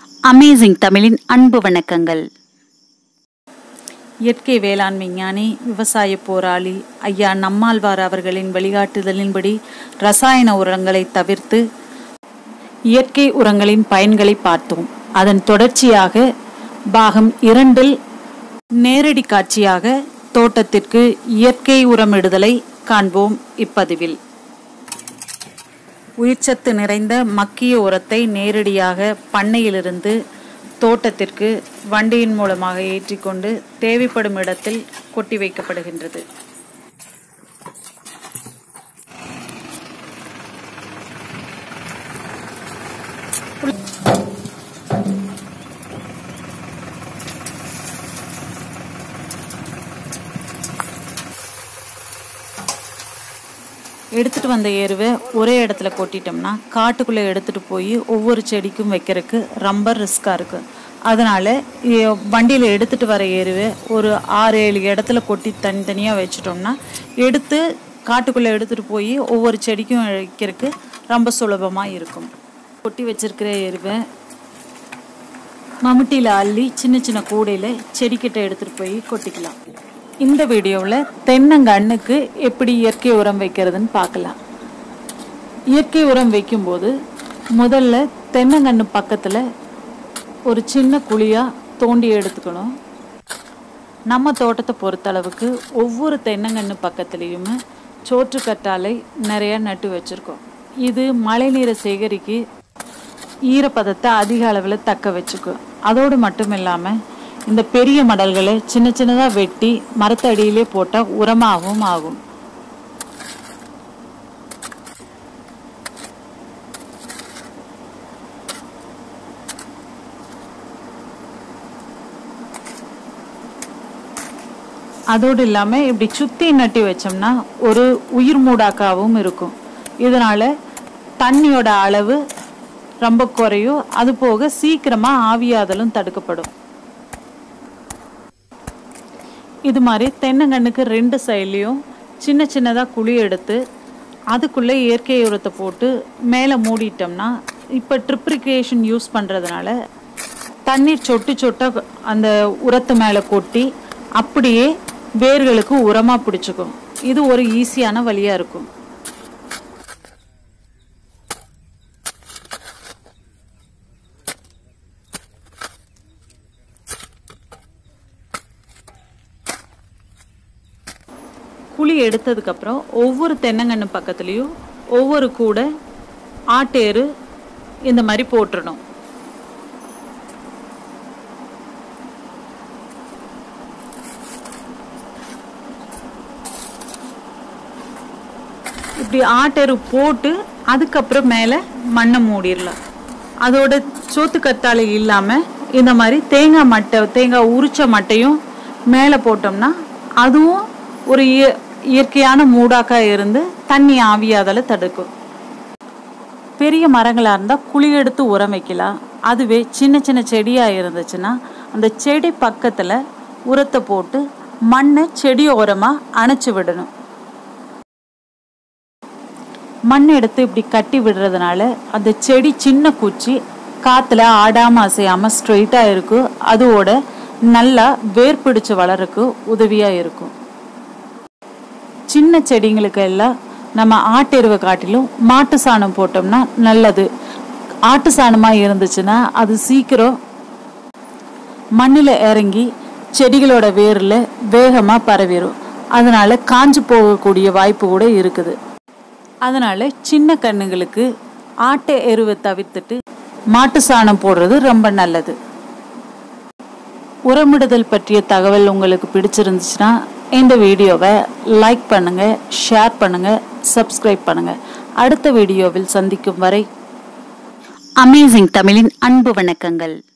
Amazing தமிழின் அன்பு வணக்கங்கள். இயற்கை வேளாண் விஞ்ஞானி, விவசாய போராளி ஐயா நம்மாழ்வார் அவர்களின் வழிகாட்டுதலின்படி ரசாயன உரங்களை தவிர்த்து இயற்கை உரங்களின் பயன்களை பார்த்தோம். அதன் தொடர்ச்சியாக பாகம் 2 நேரடி காட்சியாக தோட்டத்திற்கு இயற்கை உரமிடுதலை காண்போம். இப்பதிவில் உயிர்ச்சத்து நிறைந்த மக்கிய உரத்தை நேரடியாக பண்ணையிலிருந்து தோட்டத்திற்கு வண்டியின் மூலமாக ஏற்றிக்கொண்டு தேவைப்படும் இடத்தில் கொட்டி வைக்கப்படுகின்றது. எடுத்துட்டு வந்த எருவை ஒரே இடத்துல கொட்டிட்டோம்னா காட்டுக்குள்ளே எடுத்துட்டு போய் ஒவ்வொரு செடிக்கும் வைக்கிறதுக்கு ரொம்ப ரிஸ்காக இருக்கு. அதனால வண்டியில் எடுத்துட்டு வர எருவை ஒரு 6-7 இடத்துல கொட்டி தனித்தனியாக வச்சிட்டோம்னா எடுத்து காட்டுக்குள்ளே எடுத்துட்டு போய் ஒவ்வொரு செடிக்கும் வைக்கிறதுக்கு ரொம்ப சுலபமாக இருக்கும். கொட்டி வச்சிருக்கிற எருவை மம்முட்டியில் அள்ளி சின்ன சின்ன கூடையில் செடிக்கிட்ட எடுத்துட்டு போய் கொட்டிக்கலாம். இந்த வீடியோவில் தென்னங்கண்ணுக்கு எப்படி இயற்கை உரம் வைக்கிறதுன்னு பார்க்கலாம். இயற்கை உரம் வைக்கும்போது முதல்ல தென்னங்கன்று பக்கத்தில் ஒரு சின்ன குழியாக தோண்டி எடுத்துக்கணும். நம்ம தோட்டத்தை பொறுத்தளவுக்கு ஒவ்வொரு தென்னங்கன்று பக்கத்துலேயுமே சோற்றுக்கற்றாழை நிறையா நட்டு வச்சுருக்கோம். இது மழை நீரை சேகரிக்க ஈரப்பதத்தை அதிக அளவில் தக்க வச்சுக்கும். அதோடு மட்டும் இல்லாமல் இந்த பெரிய மடல்களை சின்ன சின்னதாக வெட்டி மரத்தடியிலே போட்டால் உரமாகவும் ஆகும். அதோடு இல்லாமல் இப்படி சுற்றி நட்டி வச்சோம்னா ஒரு உயிர் மூடாக்காவும் இருக்கும். இதனால தண்ணியோட அளவு ரொம்ப குறையும். அது போக சீக்கிரமாக ஆவியாதலும் தடுக்கப்படும். இது மாதிரி தென்னங்கண்ணுக்கு 2 சைட்லேயும் சின்ன சின்னதாக குழி எடுத்து அதுக்குள்ளே இயற்கை உரத்தை போட்டு மேலே மூடிட்டோம்னா இப்போ ட்ரிப்ரிகேஷன் யூஸ் பண்ணுறதுனால தண்ணீர் சொட்டு சொட்டாக அந்த உரத்து மேலே கொட்டி அப்படியே வேர்களுக்கு உரமாக பிடிச்சிக்கும். இது ஒரு ஈஸியான வழியாக இருக்கும். குழி எடுத்ததுக்கப்புறம் ஒவ்வொரு தென்னங்கன்று பக்கத்துலேயும் ஒவ்வொரு கூடை ஆட்டேரு இந்த மாதிரி போட்டுடணும். இப்படி ஆட்டேரு போட்டு அதுக்கப்புறம் மேலே மண்ணை மூடிடலாம். அதோட சோத்துக்கத்தாழை இல்லாமல் இந்த மாதிரி தேங்காய் உரிச்ச மட்டையும் மேலே போட்டோம்னா அதுவும் ஒரு இயற்கையான மூடாக்கா இருந்து தண்ணி ஆவியாதலை தடுக்கும். பெரிய மரங்களாக இருந்தால் குழி எடுத்து உரம் வைக்கலாம். அதுவே சின்ன சின்ன செடியாக இருந்துச்சுன்னா அந்த செடி பக்கத்தில் உரத்தை போட்டு மண்ணை செடி ஓரமாக அணைச்சி விடணும். மண் எடுத்து இப்படி கட்டி விடுறதுனால அந்த செடி சின்ன குச்சி காற்றுல ஆடாமல் அசையாமல் ஸ்ட்ரெயிட்டாக இருக்கும். அதோட நல்லா வேர் பிடிச்சு வளர்றதுக்கு உதவியாக இருக்கும். சின்ன செடிங்களுக்கு எல்லாம் நம்ம ஆட்டெருவை காட்டிலும் மாட்டு சாணம் போட்டோம்னா நல்லது. ஆட்டு சாணமாக இருந்துச்சுன்னா அது சீக்கிரம் மண்ணில் இறங்கி செடிகளோட வேரில் வேகமாக பரவிடும். அதனால காஞ்சு போகக்கூடிய வாய்ப்பு கூட இருக்குது. அதனால சின்ன கண்ணுங்களுக்கு ஆட்டை எருவை தவிர்த்துட்டு மாட்டு சாணம் போடுறது ரொம்ப நல்லது. உரமிடுதல் பற்றிய தகவல் உங்களுக்கு பிடிச்சிருந்துச்சுன்னா இந்த வீடியோவை லைக் பண்ணுங்க, ஷேர் பண்ணுங்க, சப்ஸ்கிரைப் பண்ணுங்க. அடுத்த வீடியோவில் சந்திக்கும் வரை அமேசிங் தமிழின் அன்பு வணக்கங்கள்.